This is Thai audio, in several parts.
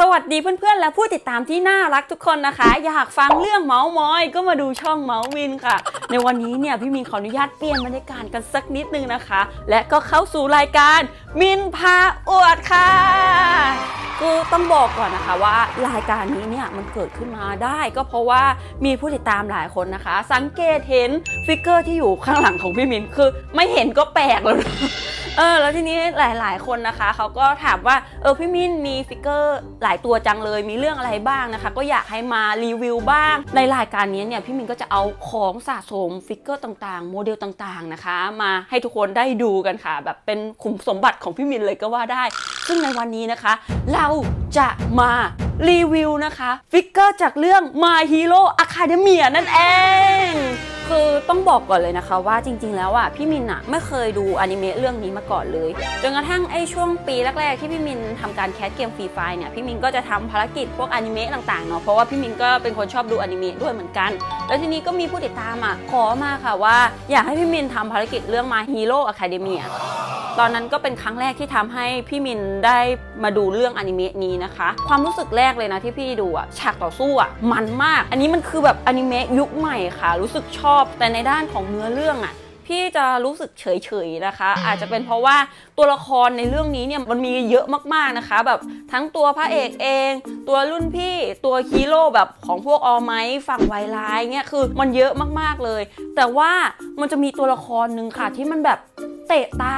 วัสดีเพื่อนๆและผู้ติดตามที่น่ารักทุกคนนะคะอยากฟังเรื่องเมาส์มอยก็มาดูช่องเมาส์มินค่ะในวันนี้เนี่ยพี่มินขออนุญาตเปลี่ยนบรรยากาศกันสักนิดนึงนะคะและก็เข้าสู่รายการมินพาอวดค่ะคือต้องบอกก่อนนะคะว่ารายการนี้เนี่ยมันเกิดขึ้นมาได้ก็เพราะว่ามีผู้ติดตามหลายคนนะคะสังเกตเห็นฟิกเกอร์ที่อยู่ข้างหลังของพี่มินคือไม่เห็นก็แปลกแล้วแล้วทีนี้หลายๆคนนะคะเขาก็ถามว่าพี่มินมีฟิกเกอร์หลายตัวจังเลยมีเรื่องอะไรบ้างนะคะก็อยากให้มารีวิวบ้างในรายการนี้เนี่ยพี่มินก็จะเอาของสะสมฟิกเกอร์ต่างๆโมเดลต่างๆนะคะมาให้ทุกคนได้ดูกันค่ะแบบเป็นขุมสมบัติของพี่มินเลยก็ว่าได้ซึ่งในวันนี้นะคะเราจะมารีวิวนะคะฟิกเกอร์จากเรื่อง My Hero Academia นั่นเองคือต้องบอกก่อนเลยนะคะว่าจริงๆแล้วพี่มินไม่เคยดูอนิเมะเรื่องนี้มาก่อนเลยจนกระทั่งช่วงปีแรกๆที่พี่มินทำการแคสเกมฟรีไฟล์เนี่ยพี่มินก็จะทำภารกิจพวกอนิเมะต่างๆเนาะเพราะว่าพี่มินก็เป็นคนชอบดูอนิเมะด้วยเหมือนกันแล้วทีนี้ก็มีผู้ติดตามขอมาค่ะว่าอยากให้พี่มินทำภารกิจเรื่อง My Hero Academia ตอนนั้นก็เป็นครั้งแรกที่ทำให้พี่มินได้มาดูเรื่องอนิเมะนี้นะคะความรู้สึกแรกเลยนะที่พี่ดูฉากต่อสู้มันมากอันนี้มันคือแบบอนิเมะยุคใหม่ค่ะรู้สึกชอบแต่ในด้านของเนื้อเรื่องพี่จะรู้สึกเฉยๆนะคะอาจจะเป็นเพราะว่าตัวละครในเรื่องนี้เนี่ยมันมีเยอะมากๆนะคะแบบทั้งตัวพระเอกเองตัวรุ่นพี่ตัวฮีโร่แบบของพวกออไมท์ฝั่งไวไลน์เนี่ยคือมันเยอะมากๆเลยแต่ว่ามันจะมีตัวละครหนึ่งค่ะที่มันแบบเตะตา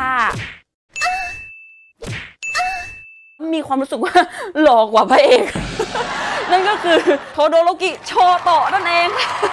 มีความรู้สึกว่าหล่อกว่าพระเอกนั่นก็คือโทโดโรกิโชโตะนั่นเอง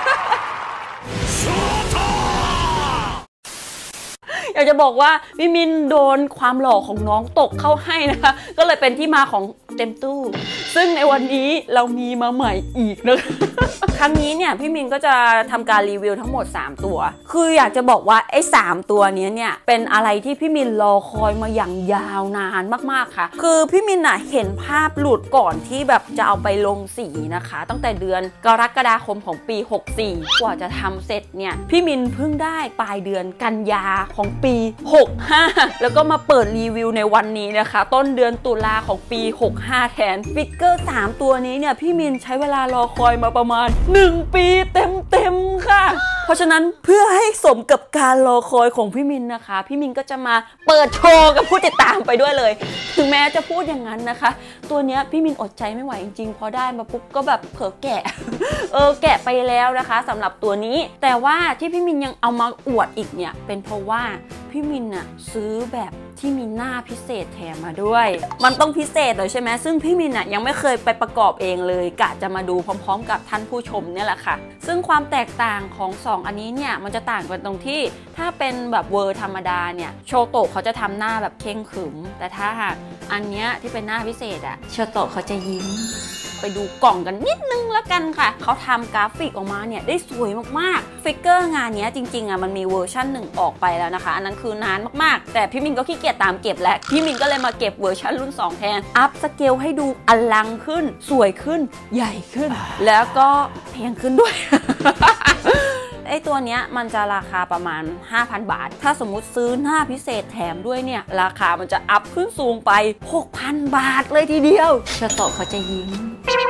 อยากจะบอกว่าพี่มินโดนความหล่อของน้องตกเข้าให้นะคะก็เลยเป็นที่มาของเต็มตู้ซึ่งในวันนี้เรามีมาใหม่อีกนะครั้งนี้เนี่ยพี่มินก็จะทำการรีวิวทั้งหมด3ตัวคืออยากจะบอกว่า3ตัวนี้เนี่ยเป็นอะไรที่พี่มินรอคอยมาอย่างยาวนานมากๆค่ะคือพี่มินเห็นภาพหลุดก่อนที่แบบจะเอาไปลงสีนะคะตั้งแต่เดือนกรกฎาคมของปี64กว่าจะทำเสร็จเนี่ยพี่มินเพิ่งได้ปลายเดือนกันยาของปี65แล้วก็มาเปิดรีวิวในวันนี้นะคะต้นเดือนตุลาของปี65แทนฟิกเกอร์3ตัวนี้เนี่ยพี่มินใช้เวลารอคอยมาประมาณ1 ปีเต็มๆค่ะเพราะฉะนั้นเพื่อให้สมกับการรอคอยของพี่มินนะคะพี่มินก็จะมาเปิดโชว์กับผู้ติดตามไปด้วยเลยถึงแม้จะพูดอย่างนั้นนะคะตัวเนี้ยพี่มินอดใจไม่ไหวจริงๆพอได้มาปุ๊บก็แบบเผลอแกะแกะไปแล้วนะคะสำหรับตัวนี้แต่ว่าที่พี่มินยังเอามาอวดอีกเนี่ยเป็นเพราะว่าพี่มินซื้อแบบที่มีหน้าพิเศษแถมมาด้วยมันต้องพิเศษเลยใช่ไหมซึ่งพี่มินยังไม่เคยไปประกอบเองเลยกะจะมาดูพร้อมๆกับท่านผู้ชมเนี่ยแหละค่ะซึ่งความแตกต่างของ2อันนี้เนี่ยมันจะต่างกันตรงที่ถ้าเป็นแบบเวอร์ธรรมดาเนี่ยโชโตะเขาจะทำหน้าแบบเข่งขรึมแต่ถ้าหากอันเนี้ยที่เป็นหน้าพิเศษโชโตะเขาจะยิ้มไปดูกล่องกันนิดนึงแล้วกันค่ะเขาทำกราฟิกออกมาเนี่ยได้สวยมากๆฟิกเกอร์งานนี้จริงๆมันมีเวอร์ชั่น1ออกไปแล้วนะคะอันนั้นคือนานมากๆแต่พี่มินก็ขี้เกียจตามเก็บแล้วพี่มินก็เลยมาเก็บเวอร์ชันรุ่น2แทนอัพสเกลให้ดูอลังขึ้นสวยขึ้นใหญ่ขึ้นแล้วก็แพงขึ้นด้วย ตัวเนี้ยมันจะราคาประมาณ 5,000 บาทถ้าสมมุติซื้อหน้าพิเศษแถมด้วยเนี่ยราคามันจะอัพขึ้นสูงไป 6,000 บาทเลยทีเดียวโชโตะเขาจะยิ้ม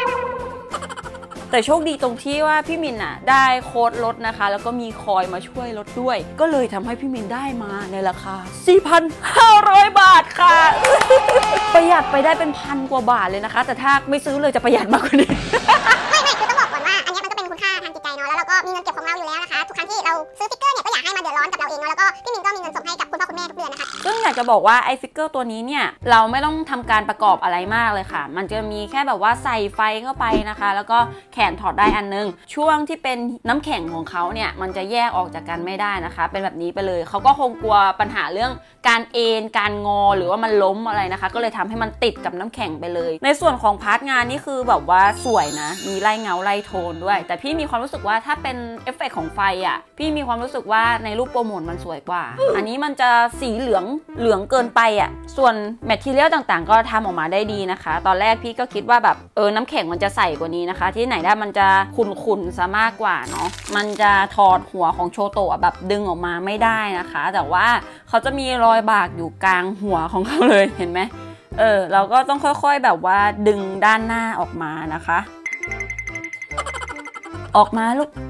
แต่โชคดีตรงที่ว่าพี่มินได้โค้ดลดนะคะแล้วก็มีคอยมาช่วยลดด้วยก็เลยทำให้พี่มินได้มาในราคา 4,500 บาทค่ะ ประหยัดไปได้เป็น1,000 กว่าบาทเลยนะคะแต่ถ้าไม่ซื้อเลยจะประหยัดมากกว่านี้ไม่คือต้องบอกก่อนว่าอันนี้มันก็เป็นคุณค่าทางจิตใจเนาะแล้วเราก็มีเงินเก็บของเราอยู่แล้วนะคะทุกครั้งที่เราซื้อฟิกเกอร์เนี่ยก็อยากให้มาเดือดร้อนกับเราเองเนาะแล้วก็พี่มินก็มีเงินส่งให้กับคุณพ่อคุณแม่ทุกเดือนนะคะซึ่งอยากจะบอกว่าไอ้ฟิกเกอร์ตัวนี้เนี่ยเราไม่ต้องทำการประกอบอะไรมากเลยค่ะมันจะมีแค่แบบว่าใส่ไฟเข้าไปนะคะแล้วก็แขนถอดได้อันนึงช่วงที่เป็นน้ำแข็งของเขาเนี่ยมันจะแยกออกจากกันไม่ได้นะคะเป็นแบบนี้ไปเลยเขาก็คงกลัวปัญหาเรื่องการเอนการงอหรือว่ามันล้มอะไรนะคะก็เลยทำให้มันติดกับน้ำแข็งไปเลยในส่วนของพาร์ทงานนี่คือแบบว่าสวยนะมีไล่เงาไล่โทนด้วยแต่พี่มีความรู้สึกว่าถ้าเป็นเอฟเฟกต์ของไฟพี่มีความรู้สึกว่าในรูปโปรโมทมันสวยกว่าอันนี้มันจะสีเหลืองเกินไปส่วนแมททีเรียลต่างๆก็ทำออกมาได้ดีนะคะตอนแรกพี่ก็คิดว่าแบบน้ำแข็งมันจะใสกว่านี้นะคะที่ไหนได้มันจะขุ่นซะมากกว่าเนาะมันจะถอดหัวของโชโตะแบบดึงออกมาไม่ได้นะคะแต่ว่าเขาจะมีรอยบากอยู่กลางหัวของเขาเลยเห็นไหมเราก็ต้องค่อยๆแบบว่าดึงด้านหน้าออกมานะคะออกมาลูก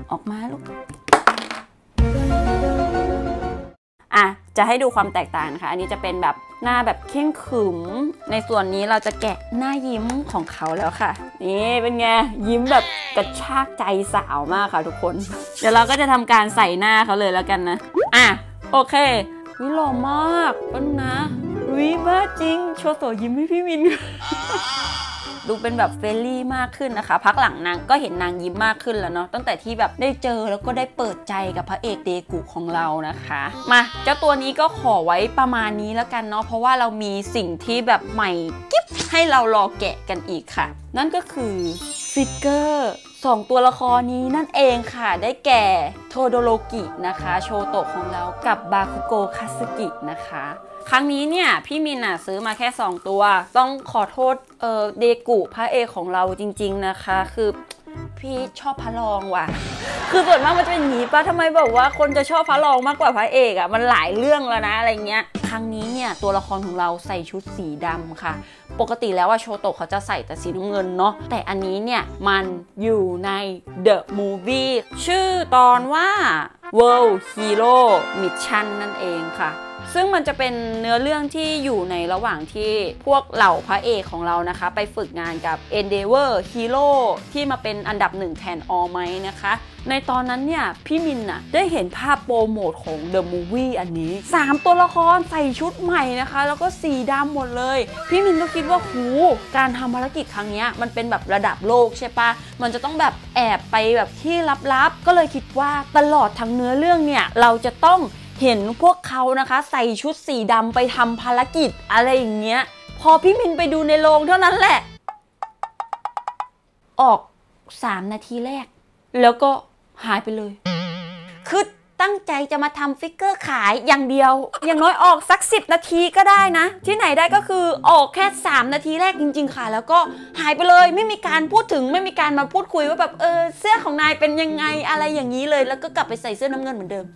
จะให้ดูความแตกต่างนะคะอันนี้จะเป็นแบบหน้าแบบเข่งขรึมในส่วนนี้เราจะแกะหน้ายิ้มของเขาแล้วค่ะนี่เป็นไงยิ้มแบบกระชากใจสาวมากค่ะทุกคนเดี๋ยวเราก็จะทำการใส่หน้าเขาเลยแล้วกันนะโอเควิหล่อมากปั้นนะวิบ้าจริงโชโตยิ้มให้พี่มิน ดูเป็นแบบเฟรนลี่มากขึ้นนะคะพักหลังนางก็เห็นนางยิ้มมากขึ้นแล้วเนาะตั้งแต่ที่แบบได้เจอแล้วก็ได้เปิดใจกับพระเอกเดกุของเรานะคะมาเจ้าตัวนี้ก็ขอไว้ประมาณนี้แล้วกันเนาะเพราะว่าเรามีสิ่งที่แบบใหม่กิ๊บให้เรารอแกะกันอีกค่ะนั่นก็คือฟิกเกอร์2ตัวละครนี้นั่นเองค่ะได้แก่โทโดโรกินะคะโชโตะของเรากับบาคุโกะคาสึกินะคะครั้งนี้เนี่ยพี่มินซื้อมาแค่2ตัวต้องขอโทษเดกุพระเอกของเราจริงๆนะคะคือพี่ชอบพระรองว่ะคือส่วนมากมันจะเป็นอย่างนี้ป่ะทำไมบอกว่าคนจะชอบพระรองมากกว่าพระเอกอ่ะมันหลายเรื่องแล้วนะอะไรเงี้ยครั้งนี้เนี่ยตัวละครของเราใส่ชุดสีดำค่ะปกติแล้วว่าโชโตะเขาจะใส่แต่สีน้ำเงินเนาะแต่อันนี้เนี่ยมันอยู่ใน The Movie ชื่อตอนว่า World Hero Mission นั่นเองค่ะซึ่งมันจะเป็นเนื้อเรื่องที่อยู่ในระหว่างที่พวกเหล่าพระเอกของเรานะคะไปฝึกงานกับ Endeavor Hero ที่มาเป็นอันดับ1แทน All Might นะคะในตอนนั้นเนี่ยพี่มินได้เห็นภาพโปรโมทของ The Movie อันนี้3ตัวละครใส่ชุดใหม่นะคะแล้วก็สีดำหมดเลยพี่มินก็คิดว่าการทำภารกิจครั้งนี้มันเป็นแบบระดับโลกใช่ปะมันจะต้องแบบแอบไปแบบที่ลับๆก็เลยคิดว่าตลอดทั้งเนื้อเรื่องเนี่ยเราจะต้องเห็นพวกเขานะคะใส่ชุดสีดำไปทำภารกิจอะไรอย่างเงี้ยพอพี่มินไปดูในโรงเท่านั้นแหละออก3นาทีแรกแล้วก็หายไปเลยคือตั้งใจจะมาทำฟิกเกอร์ขายอย่างเดียวอย่างน้อยออกสัก10นาทีก็ได้นะที่ไหนได้ก็คือออกแค่3นาทีแรกจริงๆค่ะแล้วก็หายไปเลยไม่มีการพูดถึงไม่มีการมาพูดคุยว่าแบบเสื้อของนายเป็นยังไงอะไรอย่างนี้เลยแล้วก็กลับไปใส่เสื้อน้ำเงินเหมือนเดิม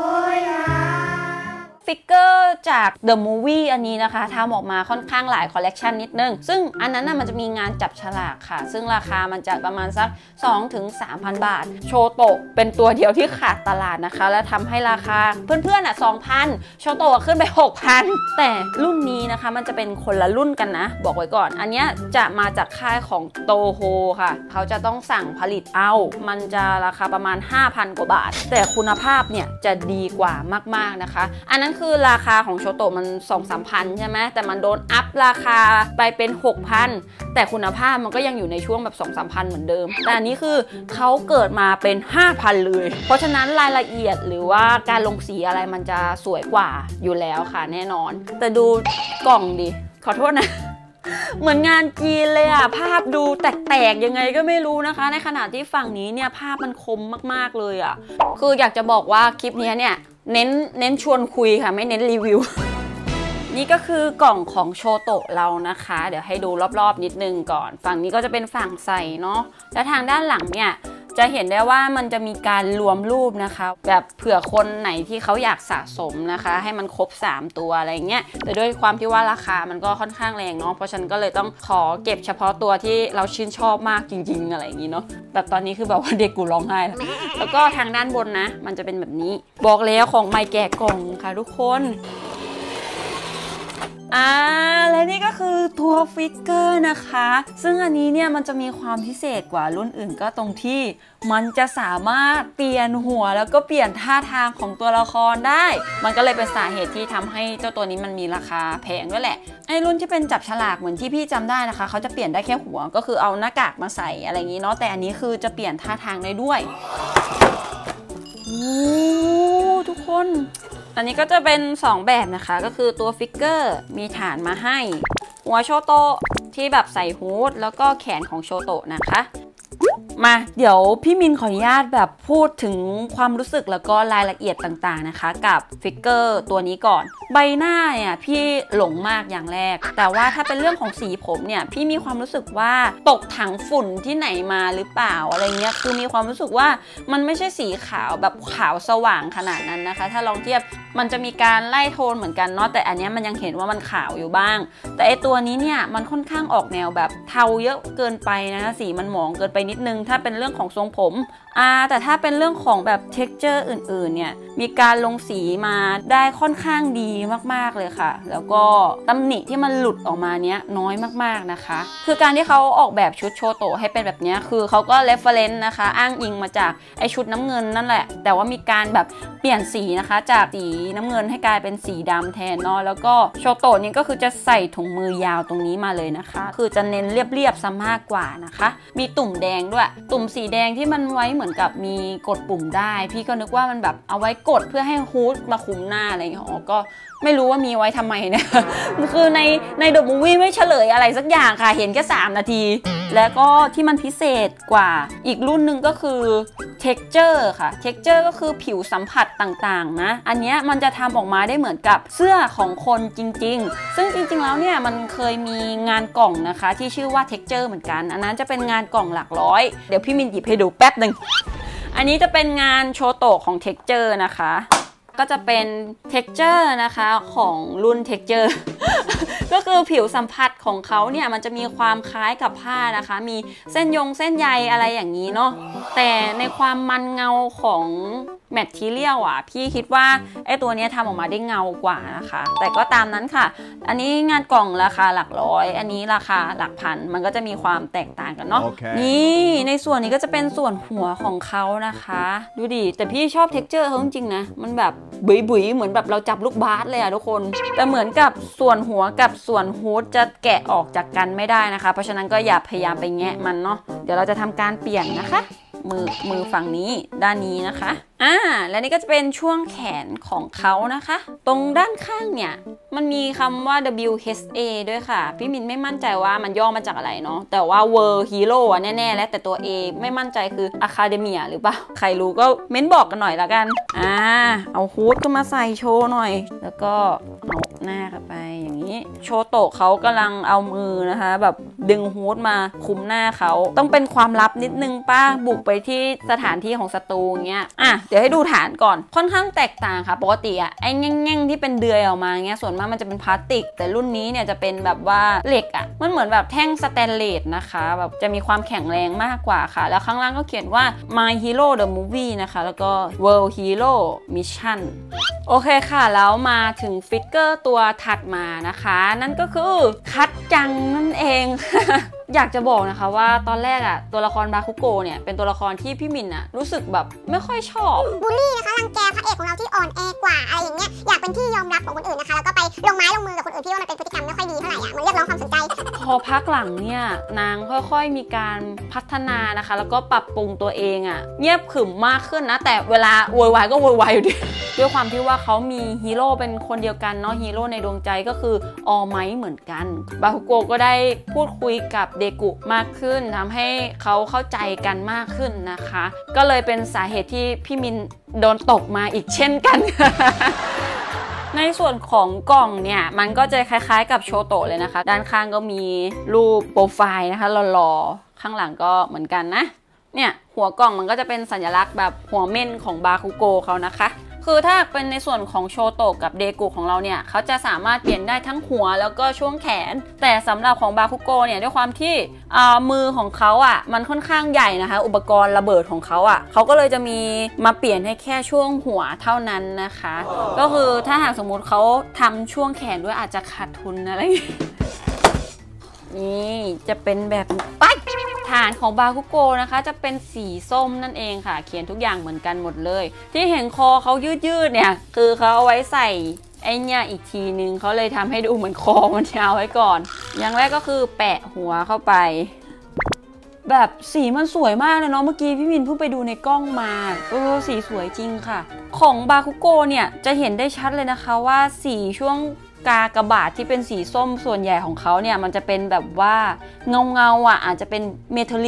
ฟิกเกอร์จาก The Movie อันนี้นะคะทำออกมาค่อนข้างหลายคอลเลกชันนิดนึงซึ่งอันนั้นมันจะมีงานจับฉลากค่ะซึ่งราคามันจะประมาณสัก 2-3,000 บาทโชโตะเป็นตัวเดียวที่ขาดตลาดนะคะและทำให้ราคาเพื่อนๆ 2,000 โชโตะขึ้นไป 6,000 แต่รุ่นนี้นะคะมันจะเป็นคนละรุ่นกันนะบอกไว้ก่อนอันนี้จะมาจากค่ายของโตโฮค่ะเขาจะต้องสั่งผลิตเอามันจะราคาประมาณ 5,000 กว่าบาทแต่คุณภาพเนี่ยจะดีกว่ามากๆนะคะอันนั้นคือราคาของโชโตะมัน 2-3 พันใช่ไหมแต่มันโดนอัพราคาไปเป็น 6,000 แต่คุณภาพมันก็ยังอยู่ในช่วงแบบ 2-3 พันเหมือนเดิมแต่อันนี้คือเขาเกิดมาเป็น 5,000 เลยเพราะฉะนั้นรายละเอียดหรือว่าการลงสีอะไรมันจะสวยกว่าอยู่แล้วค่ะแน่นอนแต่ดูกล่องดิขอโทษนะเหมือนงานจีนเลยภาพดูแตกๆยังไงก็ไม่รู้นะคะในขณะที่ฝั่งนี้เนี่ยภาพมันคมมากๆเลยคืออยากจะบอกว่าคลิปนี้เนี่ยเน้นชวนคุยค่ะไม่เน้นรีวิว นี่ก็คือกล่องของโชโตะเรานะคะเดี๋ยวให้ดูรอบๆนิดนึงก่อนฝั่งนี้ก็จะเป็นฝั่งใส่เนาะแล้วทางด้านหลังเนี่ยจะเห็นได้ว่ามันจะมีการรวมรูปนะคะแบบเผื่อคนไหนที่เขาอยากสะสมนะคะให้มันครบ3ตัวอะไรเงี้ยแต่ด้วยความที่ว่าราคามันก็ค่อนข้างแรงเนาะเพราะฉันก็เลยต้องขอเก็บเฉพาะตัวที่เราชื่นชอบมากจริงๆอะไรอย่างงี้เนาะแบบตอนนี้คือแบบว่าเด็กกูร้องไห้แล้วก็ทางด้านบนนะมันจะเป็นแบบนี้บอกแล้วของไมแกะกล่องค่ะทุกคนและนี่ก็คือตัวฟิกเกอร์นะคะซึ่งอันนี้เนี่ยมันจะมีความพิเศษกว่ารุ่นอื่นก็ตรงที่มันจะสามารถเปลี่ยนหัวแล้วก็เปลี่ยนท่าทางของตัวละครได้มันก็เลยเป็นสาเหตุที่ทำให้เจ้าตัวนี้มันมีราคาแพงด้วยแหละไอ้รุ่นที่เป็นจับฉลากเหมือนที่พี่จำได้นะคะเขาจะเปลี่ยนได้แค่หัวก็คือเอาหน้ากากมาใส่อะไรอย่างนี้เนาะแต่อันนี้คือจะเปลี่ยนท่าทางได้ด้วยทุกคนอันนี้ก็จะเป็น2แบบนะคะก็คือตัวฟิกเกอร์มีฐานมาให้หัวโชโตะที่แบบใส่ฮูดแล้วก็แขนของโชโตะนะคะมาเดี๋ยวพี่มินขออนุญาตแบบพูดถึงความรู้สึกแล้วก็รายละเอียดต่างๆนะคะกับฟิกเกอร์ตัวนี้ก่อนใบหน้าเนี่ยพี่หลงมากอย่างแรกแต่ว่าถ้าเป็นเรื่องของสีผมเนี่ยพี่มีความรู้สึกว่าตกถังฝุ่นที่ไหนมาหรือเปล่าอะไรเงี้ยคือมีความรู้สึกว่ามันไม่ใช่สีขาวแบบขาวสว่างขนาดนั้นนะคะถ้าลองเทียบมันจะมีการไล่โทนเหมือนกันเนาะแต่อันนี้มันยังเห็นว่ามันขาวอยู่บ้างแต่ไอตัวนี้เนี่ยมันค่อนข้างออกแนวแบบเทาเยอะเกินไปนะคะสีมันหมองเกินไปนิดนึงถ้าเป็นเรื่องของทรงผมแต่ถ้าเป็นเรื่องของแบบ texture อื่นๆเนี่ยมีการลงสีมาได้ค่อนข้างดีมากๆเลยค่ะแล้วก็ตำหนิที่มันหลุดออกมาเนี้ยน้อยมากๆนะคะคือการที่เขาออกแบบชุดโชโตะให้เป็นแบบนี้คือเขาก็ reference นะคะอ้างอิงมาจากไอชุดน้ำเงินนั่นแหละแต่ว่ามีการแบบเปลี่ยนสีนะคะจากสีน้ำเงินให้กลายเป็นสีดำแทนเนาะแล้วก็โชโตะนี่ก็คือจะใส่ถุงมือยาวตรงนี้มาเลยนะคะคือจะเน้นเรียบๆซะมากกว่านะคะมีตุ่มแดงด้วยตุ่มสีแดงที่มันไว้เหมือนกับมีกดปุ่มได้พี่ก็นึกว่ามันแบบเอาไว้กดเพื่อให้ฮูดมาคุมหน้าอะไรอย่างเงี้ยก็ไม่รู้ว่ามีไว้ทำไมเนี่ยคือในเดอะมูฟวี่ไม่เฉลยอะไรสักอย่างค่ะเห็นแค่3 นาทีแล้วก็ที่มันพิเศษกว่าอีกรุ่นหนึ่งก็คือ texture ค่ะ texture ก็คือผิวสัมผัสต่างๆนะอันนี้มันจะทำออกมาได้เหมือนกับเสื้อของคนจริงๆซึ่งจริงๆแล้วเนี่ยมันเคยมีงานกล่องนะคะที่ชื่อว่า texture เหมือนกันอันนั้นจะเป็นงานกล่องหลักร้อยเดี๋ยวพี่มินหยิบให้ดูแป๊บหนึ่งอันนี้จะเป็นงานโชโตะของ texture นะคะก็จะเป็น texture นะคะของรุ่น texture ก็คือผิวสัมผัสของเขาเนี่ยมันจะมีความคล้ายกับผ้านะคะมีเส้นเส้นใยอะไรอย่างนี้เนาะแต่ในความมันเงาของแมททีเรียลพี่คิดว่าไอตัวนี้ทำออกมาได้เงากว่านะคะแต่ก็ตามนั้นค่ะอันนี้งานกล่องราคาหลักร้อยอันนี้ราคาหลักพันมันก็จะมีความแตกต่างกันเนาะ นี่ในส่วนนี้ก็จะเป็นส่วนหัวของเขานะคะดูดิแต่พี่ชอบเท็กเจอร์เขาจริงๆนะมันแบบบุ๋ยๆเหมือนแบบเราจับลูกบาสเลยทุกคนแต่เหมือนกับส่วนหัวกับส่วนฮูดจะแกะออกจากกันไม่ได้นะคะเพราะฉะนั้นก็อย่าพยายามไปแงะมันเนาะเดี๋ยวเราจะทำการเปลี่ยนนะคะมือฝั่งนี้ด้านนี้นะคะและนี่ก็จะเป็นช่วงแขนของเขานะคะตรงด้านข้างเนี่ยมันมีคำว่า WHA ด้วยค่ะพี่มินไม่มั่นใจว่ามันย่อมาจากอะไรเนาะแต่ว่า World Hero แน่ๆและแต่ตัว A ไม่มั่นใจคือ Academia หรือเปล่าใครรู้ก็เม้นบอกกันหน่อยละกันเอาฮูดขึ้นมาใส่โชว์หน่อยแล้วก็เอาหน้าเข้าไปอย่างนี้โชโตะเขากำลังเอามือนะคะแบบดึงฮูดมาคุมหน้าเขาต้องเป็นความลับนิดนึงป้าบุกไปที่สถานที่ของศัตรูเงี้ยเดี๋ยวให้ดูฐานก่อนค่อนข้างแตกต่างค่ะปกติไอ้แง่งๆที่เป็นเดือยออกมาเงี้ยส่วนมากมันจะเป็นพลาสติกแต่รุ่นนี้เนี่ยจะเป็นแบบว่าเหล็กมันเหมือนแบบแท่งสแตนเลสนะคะแบบจะมีความแข็งแรงมากกว่าค่ะแล้วข้างล่างก็เขียนว่า My Hero the Movie นะคะแล้วก็ World Hero Mission โอเคค่ะแล้วมาถึงฟิกเกอร์ตัวถัดมานะคะนั่นก็คือคัตจังนั่นเอง อยากจะบอกนะคะว่าตอนแรกตัวละครบาคุโกะเนี่ยเป็นตัวละครที่พี่มินรู้สึกแบบไม่ค่อยชอบบูลลี่นะคะรังแกพระเอกของเราที่อ่อนแอกว่าอะไรอย่างเงี้ยอยากเป็นที่ยอมรับของคนอื่นนะคะแล้วก็ไปลงไม้ลงมือกับคนอื่นที่ว่ามันเป็นพฤติกรรมไม่ค่อยดีเท่าไหร่มันเรียกร้องความสนใจพอพักหลังเนี่ยนางค่อยๆมีการพัฒนานะคะแล้วก็ปรับปรุงตัวเองเงียบขรึมมากขึ้นนะแต่เวลาโวยวายก็โวยวายอยู่ดี ด้วยความที่ว่าเขามีฮีโร่เป็นคนเดียวกันเนาะฮีโร่ในดวงใจก็คือออไมท์เหมือนกันบาคุโกะก็ได้พูดคุยกับเดกุมากขึ้นทำให้เขาเข้าใจกันมากขึ้นนะคะก็เลยเป็นสาเหตุที่พี่มินโดนตกมาอีกเช่นกัน ในส่วนของกล่องเนี่ยมันก็จะคล้ายๆกับโชโตะเลยนะคะด้านข้างก็มีรูปโปรไฟล์นะคะหล่อๆข้างหลังก็เหมือนกันนะเนี่ยหัวกล่องมันก็จะเป็นสัญลักษณ์แบบหัวเม่นของบาคุโกะเขานะคะคือถ้าเป็นในส่วนของโชโตะกับเดกุของเราเนี่ยเขาจะสามารถเปลี่ยนได้ทั้งหัวแล้วก็ช่วงแขนแต่สำหรับของบาคุโกะเนี่ยด้วยความที่มือของเขามันค่อนข้างใหญ่นะคะอุปกรณ์ระเบิดของเขาเขาก็เลยจะมีมาเปลี่ยนให้แค่ช่วงหัวเท่านั้นนะคะก็คือถ้าหากสมมุติเขาทำช่วงแขนด้วยอาจจะขาดทุนอะไรนี่จะเป็นแบบฐานของบาคุโกะนะคะจะเป็นสีส้มนั่นเองค่ะเขียนทุกอย่างเหมือนกันหมดเลยที่เห็นคอเขายืดเนี่ยคือเขาเอาไว้ใส่ไอเนี่ยอีกทีนึงเขาเลยทำให้ดูเหมือนคอมันยาวไว้ก่อนอย่างแรกก็คือแปะหัวเข้าไปแบบสีมันสวยมากเลยเนาะเมื่อกี้พี่มินเพิ่งไปดูในกล้องมาสีสวยจริงค่ะของบาคุโกะเนี่ยจะเห็นได้ชัดเลยนะคะว่าสีช่วงกากบาทที่เป็นสีส้มส่วนใหญ่ของเขาเนี่ยมันจะเป็นแบบว่าเงาอาจจะเป็นเมทัลลิก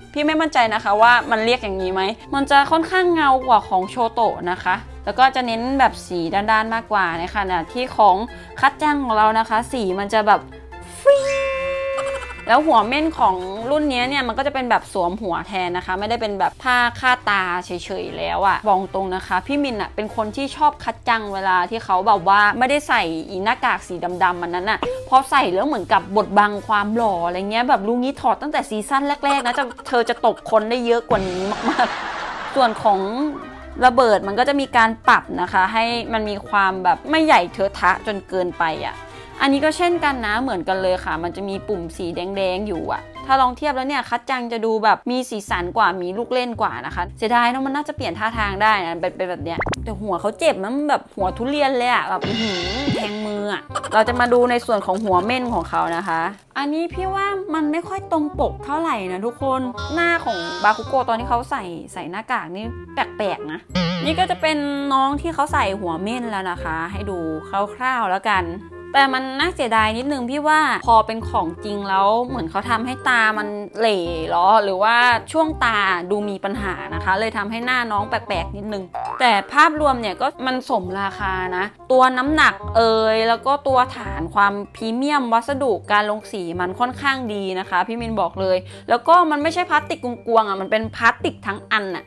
พี่ไม่มั่นใจนะคะว่ามันเรียกอย่างนี้ไหมมันจะค่อนข้างเงากว่าของโชโตะนะคะแล้วก็จะเน้นแบบสีด้านๆมากกว่าในขณะที่ของคัตจังของเรานะคะสีมันจะแบบฟรีแล้วหัวเม่นของรุ่นนี้เนี่ยมันก็จะเป็นแบบสวมหัวแทนนะคะไม่ได้เป็นแบบผ้าคาดตาเฉยๆแล้วอะบอกตรงนะคะพี่มินอะเป็นคนที่ชอบคัตจังเวลาที่เขาแบบว่าไม่ได้ใส่อีหน้ากากสีดำๆมันนั้นอะพอใส่แล้วเหมือนกับบดบังความหล่ออะไรเงี้ยแบบลุคนี้ถอดตั้งแต่ซีซั่นแรกๆนะเธอจะตกคนได้เยอะกว่านี้มากๆส่วนของระเบิดมันก็จะมีการปรับนะคะให้มันมีความแบบไม่ใหญ่เทอะทะจนเกินไปอะอันนี้ก็เช่นกันนะเหมือนกันเลยค่ะมันจะมีปุ่มสีแดงๆอยู่อะถ้าลองเทียบแล้วเนี่ยคัตจังจะดูแบบมีสีสันกว่ามีลูกเล่นกว่านะคะเสียดายเนาะมันน่าจะเปลี่ยนท่าทางได้นะเป็นแบบเนี้ยแต่หัวเขาเจ็บนะมันแบบหัวทุเรียนเลยอะแบบแทงมืออะเราจะมาดูในส่วนของหัวเม่นของเขานะคะอันนี้พี่ว่ามันไม่ค่อยตรงปกเท่าไหร่นะทุกคนหน้าของบาคุโกะตอนที่เขาใส่หน้ากากนี่แปลกๆนะนี่ก็จะเป็นน้องที่เขาใส่หัวเม่นแล้วนะคะให้ดูคร่าวๆแล้วกันแต่มันน่าเสียดายนิดนึงพี่ว่าพอเป็นของจริงแล้วเหมือนเขาทำให้ตามันเหล่หรอหรือว่าช่วงตาดูมีปัญหานะคะเลยทำให้หน้าน้องแปลกๆนิดนึงแต่ภาพรวมเนี่ยก็มันสมราคานะตัวน้ำหนักแล้วก็ตัวฐานความพรีเมียมวัสดุการลงสีมันค่อนข้างดีนะคะพี่มินบอกเลยแล้วก็มันไม่ใช่พลาสติกกวงๆอ่ะมันเป็นพลาสติกทั้งอันอ่ะ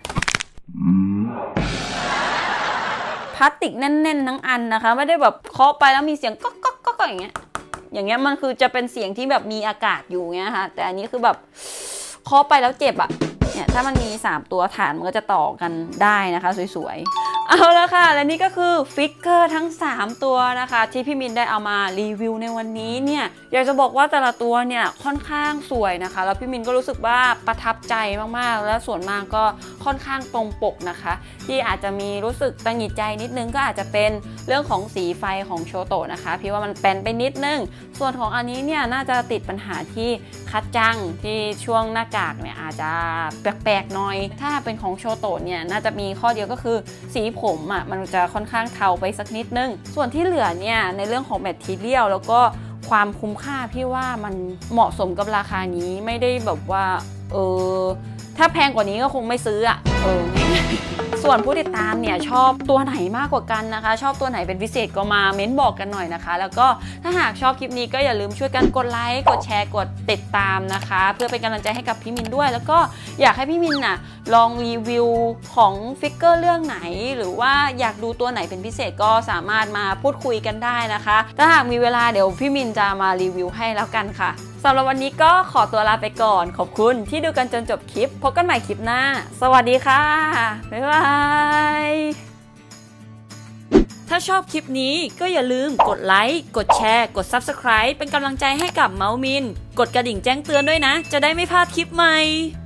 พลาสติกแน่นๆทั้งอันนะคะไม่ได้แบบเคาะไปแล้วมีเสียงก๊อกก๊อกก๊อกอย่างเงี้ยมันคือจะเป็นเสียงที่แบบมีอากาศอยู่เงี้ยค่ะแต่อันนี้คือแบบเคาะไปแล้วเจ็บอ่ะเนี่ยถ้ามันมี3ตัวฐานมันก็จะต่อกันได้นะคะสวยๆเอาละค่ะและนี่ก็คือฟิกเกอร์ทั้ง3ตัวนะคะที่พี่มินได้เอามารีวิวในวันนี้เนี่ยอยากจะบอกว่าแต่ละตัวเนี่ยค่อนข้างสวยนะคะแล้วพี่มินก็รู้สึกว่าประทับใจมากๆและส่วนมากก็ค่อนข้างตรงปกนะคะที่อาจจะมีรู้สึกตังหงิดใจนิดนึงก็อาจจะเป็นเรื่องของสีไฟของโชโตะนะคะพี่ว่ามันแปนไปนิดนึงส่วนของอันนี้เนี่ยน่าจะติดปัญหาที่คัดจังที่ช่วงหน้ากากเนี่ยอาจจะแปลกๆหน่อยถ้าเป็นของโชโตะเนี่ยน่าจะมีข้อเดียวก็คือสีผมอ่ะมันจะค่อนข้างเทาไปสักนิดนึงส่วนที่เหลือเนี่ยในเรื่องของแมททีเรียลแล้วก็ความคุ้มค่าพี่ว่ามันเหมาะสมกับราคานี้ไม่ได้แบบว่าถ้าแพงกว่านี้ก็คงไม่ซื้ออ่ะส่วนผู้ติดตามเนี่ยชอบตัวไหนมากกว่ากันนะคะชอบตัวไหนเป็นพิเศษก็มาเม้นบอกกันหน่อยนะคะแล้วก็ถ้าหากชอบคลิปนี้ก็อย่าลืมช่วยกันกดไลค์กดแชร์กดติดตามนะคะเพื่อเป็นกำลังใจให้กับพี่มินด้วยแล้วก็อยากให้พี่มินน่ะลองรีวิวของฟิกเกอร์เรื่องไหนหรือว่าอยากดูตัวไหนเป็นพิเศษก็สามารถมาพูดคุยกันได้นะคะถ้าหากมีเวลาเดี๋ยวพี่มินจะมารีวิวให้แล้วกันค่ะสำหรับวันนี้ก็ขอตัวลาไปก่อนขอบคุณที่ดูกันจนจบคลิปพบกันใหม่คลิปหน้าสวัสดีค่ะบ๊ายบายถ้าชอบคลิปนี้ก็อย่าลืมกดไลค์กดแชร์กด Subscribe เป็นกำลังใจให้กับเมาส์มินกดกระดิ่งแจ้งเตือนด้วยนะจะได้ไม่พลาดคลิปใหม่